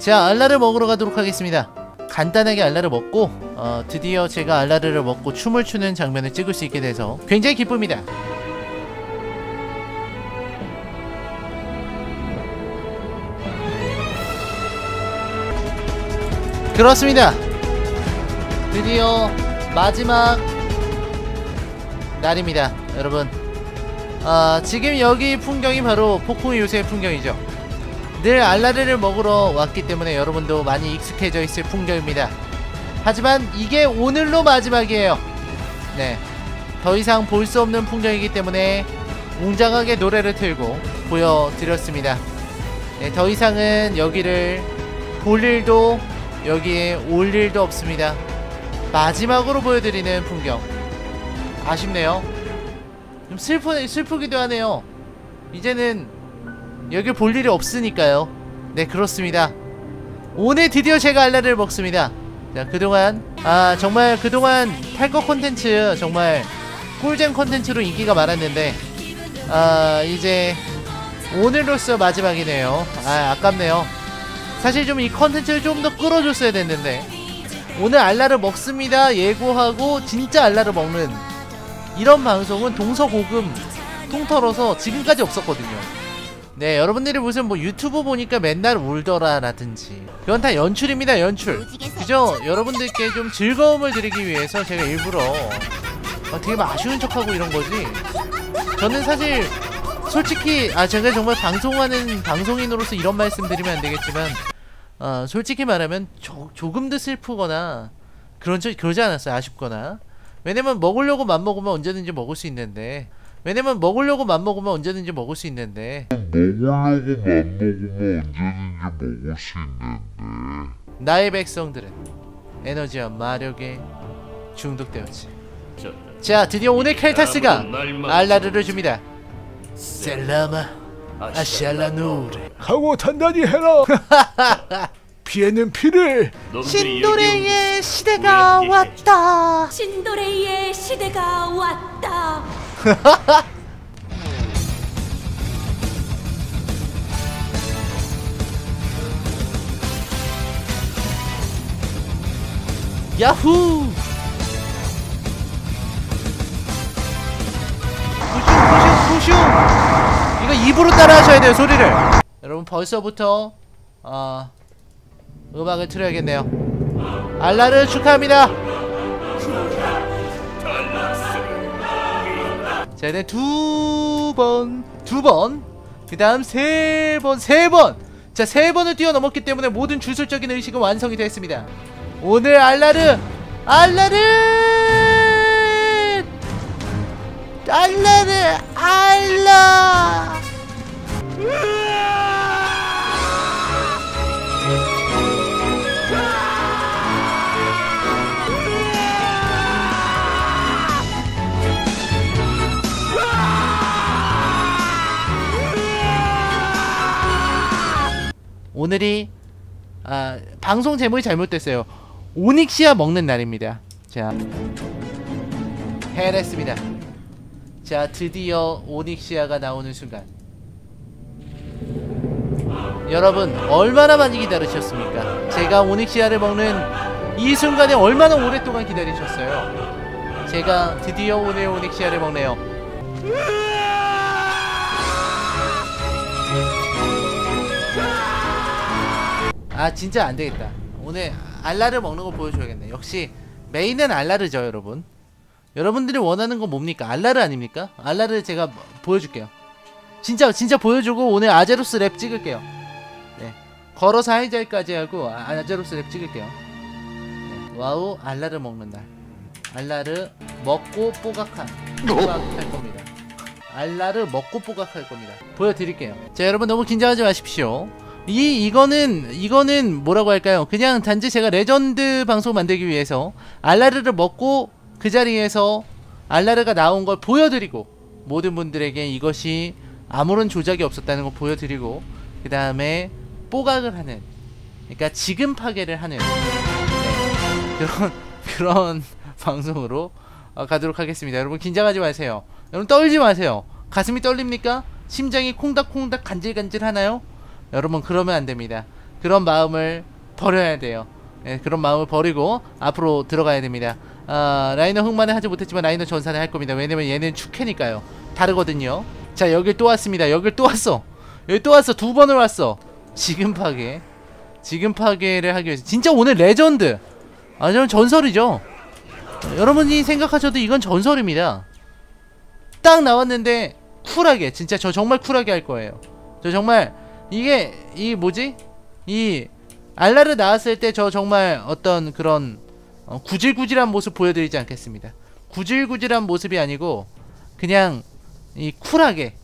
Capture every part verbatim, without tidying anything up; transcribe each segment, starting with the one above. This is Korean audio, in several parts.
자, 알라를 먹으러 가도록 하겠습니다. 간단하게 알라를 먹고 어, 드디어 제가 알라르를 먹고 춤을 추는 장면을 찍을 수 있게 돼서 굉장히 기쁩니다. 그렇습니다. 드디어 마지막 날입니다, 여러분. 아, 지금 여기 풍경이 바로 폭풍 요새의 풍경이죠. 늘 알라르를 먹으러 왔기 때문에 여러분도 많이 익숙해져 있을 풍경입니다. 하지만 이게 오늘로 마지막이에요. 네, 더 이상 볼 수 없는 풍경이기 때문에 웅장하게 노래를 틀고 보여드렸습니다. 네, 더 이상은 여기를 볼 일도 여기에 올 일도 없습니다. 마지막으로 보여드리는 풍경, 아쉽네요. 좀 슬프, 슬프기도 하네요. 이제는 여길 볼 일이 없으니까요. 네, 그렇습니다. 오늘 드디어 제가 알라를 먹습니다. 자, 그동안 아 정말 그동안 탈거 콘텐츠 정말 꿀잼 콘텐츠로 인기가 많았는데 아 이제 오늘로써 마지막이네요. 아 아깝네요. 사실 좀 이 컨텐츠를 좀 더 끌어줬어야 됐는데 오늘 알라를 먹습니다 예고하고 진짜 알라를 먹는 이런 방송은 동서고금 통틀어서 지금까지 없었거든요. 네, 여러분들이 무슨 뭐 유튜브 보니까 맨날 울더라 라든지 그건 다 연출입니다, 연출. 그죠? 여러분들께 좀 즐거움을 드리기 위해서 제가 일부러 아, 되게 아쉬운 척하고 이런 거지. 저는 사실 솔직히 아 제가 정말 방송하는 방송인으로서 이런 말씀 드리면 안 되겠지만 어, 솔직히 말하면 조, 조금 더 슬프거나 그런 저, 그러지 않았어요. 아쉽거나. 왜냐면 먹으려고 맘먹으면 언제든지 먹을 수 있는데 왜냐면 먹으려고 맘먹으면 언제든지 먹을 수 있는데 먹으려고 맘먹으면 언제든지 먹을 수 있는데 나의 백성들은 에너지와 마력에 중독되었지. 자, 드디어 오늘 켈타스가 알라르를 줍니다. 셀라마 아샬라누르 하고 단단히 해라. 피에는 피를. 신도레의 시대가 왔다. 신도레이의 시대가 왔다. 야후! 푸슝 푸슝 푸슝! 이거 입으로 따라 하셔야 돼요, 소리를. 여러분 벌써부터 어, 음악을 틀어야겠네요. 알라를 축하합니다. 자, 이제 두 번, 두 번, 그 다음 세 번, 세 번! 자, 세 번을 뛰어넘었기 때문에 모든 주술적인 의식은 완성이 됐습니다. 오늘 알라르! 알라르! 알라르! 알라! 오늘이 아 방송 제목이 잘못됐어요. 오닉시아 먹는 날입니다. 자, 해냈습니다. 자, 드디어 오닉시아가 나오는 순간 여러분 얼마나 많이 기다리셨습니까? 제가 오닉시아를 먹는 이 순간에 얼마나 오랫동안 기다리셨어요? 제가 드디어 오늘 오닉시아를 먹네요. 아 진짜 안되겠다. 오늘 알라를 먹는 거 보여줘야겠네. 역시 메인은 알라르죠, 여러분. 여러분들이 원하는 건 뭡니까? 알라르 아닙니까? 알라르 제가 보여줄게요. 진짜 진짜 보여주고 오늘 아제로스 랩 찍을게요. 네, 걸어서 하이잘까지 하고 아, 아제로스 랩 찍을게요. 네, 와우 알라르 먹는 날. 알라르 먹고 뽀각한 뽀각할 겁니다. 알라르 먹고 뽀각할 겁니다. 보여드릴게요. 자, 여러분 너무 긴장하지 마십시오. 이 이거는 이거는 뭐라고 할까요? 그냥 단지 제가 레전드 방송 만들기 위해서 알라르를 먹고 그 자리에서 알라르가 나온 걸 보여드리고 모든 분들에게 이것이 아무런 조작이 없었다는 걸 보여드리고 그 다음에 뽀각을 하는, 그러니까 지금 파괴를 하는, 네, 그런 그런 방송으로 어, 가도록 하겠습니다. 여러분 긴장하지 마세요. 여러분 떨지 마세요. 가슴이 떨립니까? 심장이 콩닥콩닥 간질간질 하나요? 여러분 그러면 안됩니다. 그런 마음을 버려야 돼요. 예, 그런 마음을 버리고 앞으로 들어가야 됩니다. 아, 라이너 흑만에 하지 못했지만 라이너 전산에 할 겁니다. 왜냐면 얘는 축캐니까요. 다르거든요. 자, 여길 또 왔습니다. 여길 또 왔어. 여기 또 왔어. 두 번을 왔어. 지금 파괴. 지금 파괴를 하기 위해서. 진짜 오늘 레전드. 아, 저는 전설이죠. 여러분이 생각하셔도 이건 전설입니다. 딱 나왔는데 쿨하게, 진짜 저 정말 쿨하게 할 거예요. 저 정말 이게 이 뭐지? 이 알라르 나왔을 때 저 정말 어떤 그런 어, 구질구질한 모습 보여드리지 않겠습니다. 구질구질한 모습이 아니고 그냥 이 쿨하게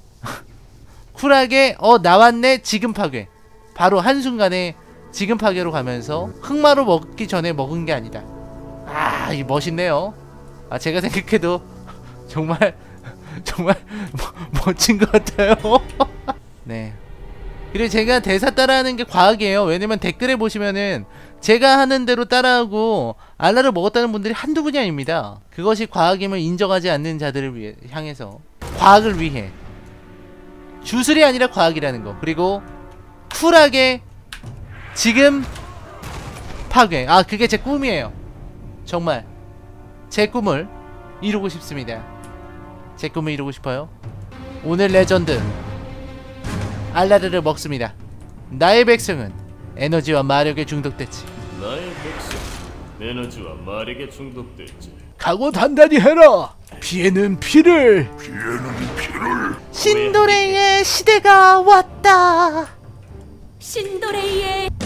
쿨하게 어 나왔네 지금 파괴. 바로 한순간에 지금 파괴로 가면서 흑마로 먹기 전에 먹은 게 아니다. 아, 이 멋있네요. 아, 제가 생각해도 정말 정말 뭐, 멋진 것 같아요. 네. 그리고 제가 대사 따라하는 게 과학이에요. 왜냐면 댓글에 보시면은 제가 하는 대로 따라하고 알라를 먹었다는 분들이 한두 분이 아닙니다. 그것이 과학임을 인정하지 않는 자들을 위해 향해서 과학을 위해 주술이 아니라 과학이라는 거. 그리고 쿨하게 지금 파괴. 아, 그게 제 꿈이에요. 정말 제 꿈을 이루고 싶습니다. 제 꿈을 이루고 싶어요. 오늘 레전드 알라르를 먹습니다. 나의 백성은 에너지와 마력에 중독됐지. 나의 백성 에너지와 마력에 중독됐지. 각오 단단히 해라. 피에는 피를. 피에는 피를. 신도레이의 시대가 왔다. 신도레이의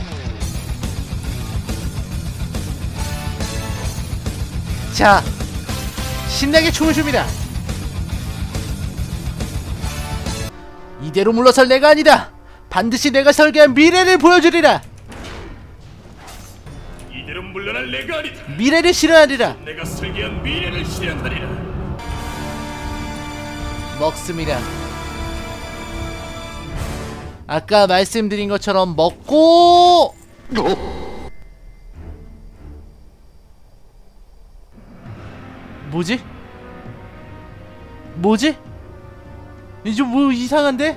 자, 신나게 춤을 춥니다. 이대로 물러설 내가 아니다. 반드시 내가 설계한 미래를 보여주리라. 이대로 물러날 내가 아니다. 미래를 실현하리라. 내가 설계한 미래를 실현하리라. 먹습니다. 아까 말씀드린 것처럼 먹고 뭐지? 뭐지? 이제 뭐 이상한데?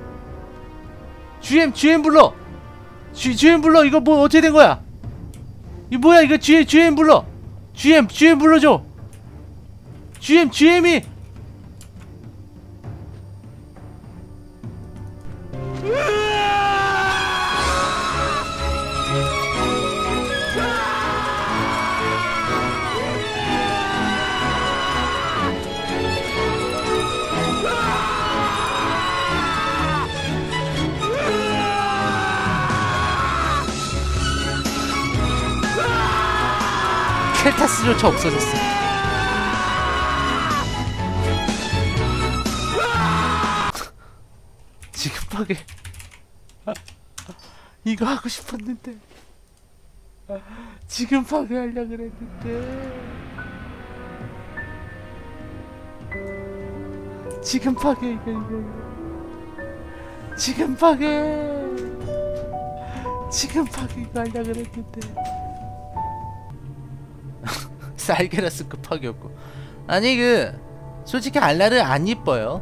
지엠 지엠 불러. G, 지엠 불러. 이거 뭐 어떻게 된 거야? 이 뭐야 이거? G, 지엠 불러. 지엠 지엠 불러줘. 지엠 지엠이 켈타스조차 없어졌어. 지금 파괴. 이거 하고 싶었는데. 지금 파괴하려고 그랬는데. 지금 파괴 이거 이거. 지금 파괴. 지금 파괴 이거 하려고 그랬는데. 살게라스급 파괴였고. 아니 그 솔직히 알라르 안 이뻐요.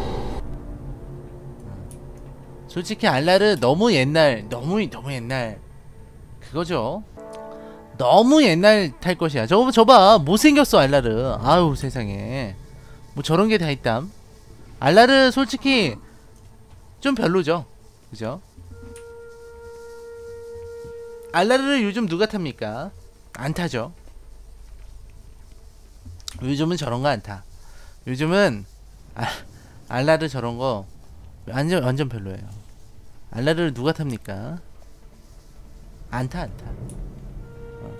솔직히 알라르 너무 옛날 너무 너무 옛날 그거죠. 너무 옛날 탈 것이야. 저거 저봐 못생겼어 알라르. 아유 세상에 뭐 저런 게 다 있담. 알라르 솔직히 좀 별로죠. 그죠? 알라르를 요즘 누가 탑니까? 안 타죠. 요즘은 저런 거 안 타. 요즘은 아, 알라르 저런 거 완전 완전 별로예요. 알라르를 누가 탑니까? 안 타, 안 타. 어.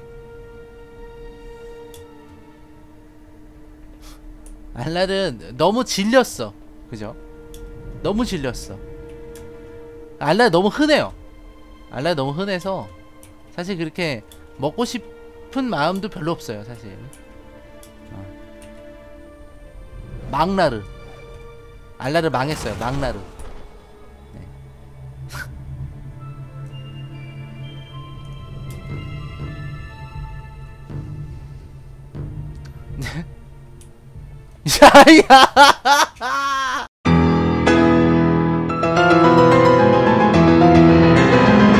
알라르 너무 질렸어. 그죠? 너무 질렸어. 알라르 너무 흔해요. 알라르 너무 흔해서 사실 그렇게 먹고 싶은 마음도 별로 없어요, 사실. 망라르. 알라르 망했어요. 망라르. 네. 야야.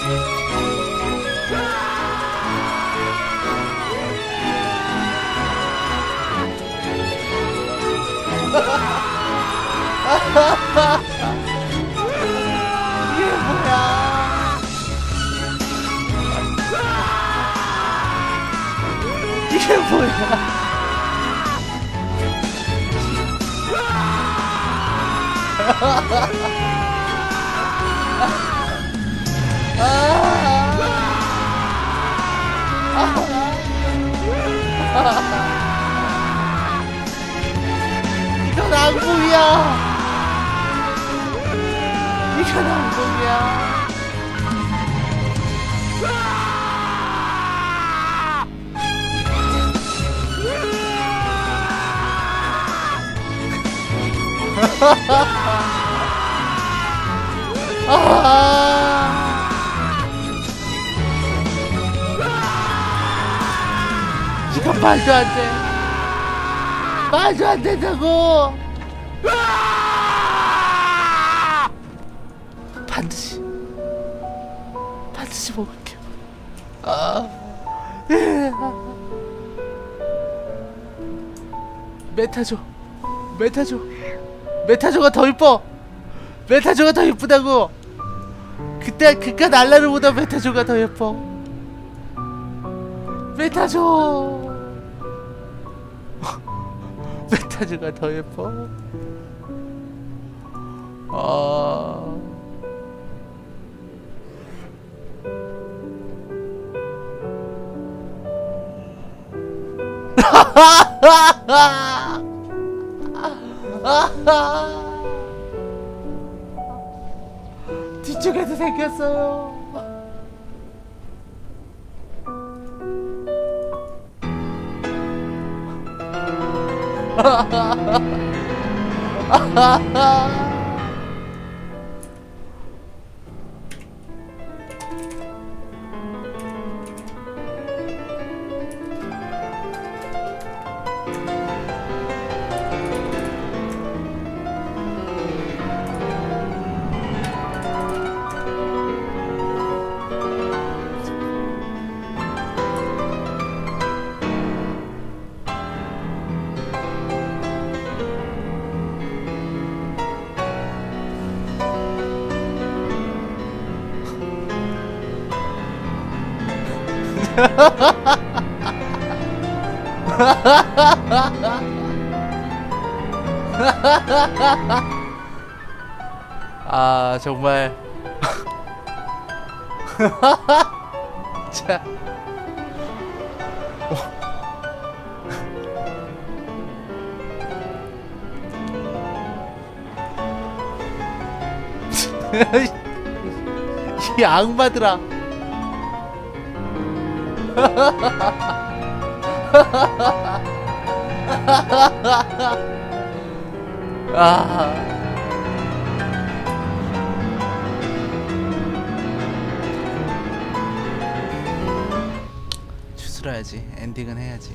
이게 뭐야? 이게 뭐야? 이건 악몽이야. 이건 악몽이야. 아, 이건 말도 안 돼. 말도 안 된다고. 반드시 반드시 먹을게. 아, 메타조, 메타조, 메타조가 더 이뻐. 메타조가 더 이쁘다고. 그때 그깟 알라르보다 메타조가 더 예뻐. 메타조. 메타조가 더 예뻐. 아. 뒤쪽에도 생겼어요. 아 정말 자 이 악마들아. 아. 추스러야지. 엔딩은 해야지.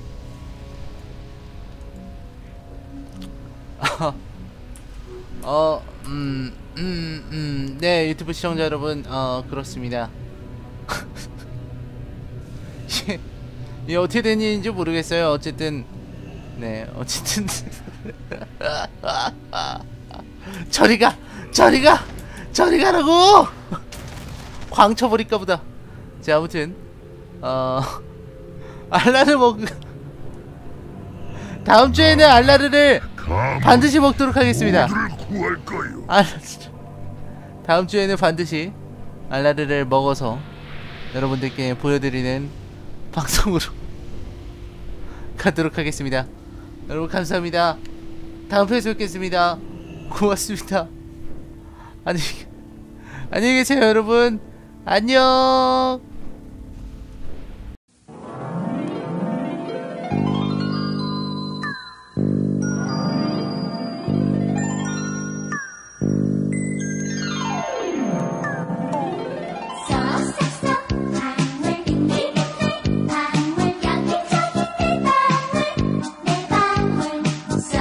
어, 음, 음, 음, 네, 유튜브 시청자 여러분, 어, 그렇습니다. 이 어떻게 된 일인지 모르겠어요. 어쨌든, 네, 어쨌든. 저리가, 저리가, 저리 가라고! 광쳐버릴까 보다. 자, 아무튼, 어, 알라를 먹, 다음 주에는 알라르를 반드시 먹도록 하겠습니다. 아, 다음 주에는 반드시 알라르를 먹어서 여러분들께 보여드리는 방송으로 가도록 하겠습니다. 여러분 감사합니다. 다음 편에서 뵙겠습니다. 고맙습니다. 안녕히, 안녕히 계세요 여러분. 안녕.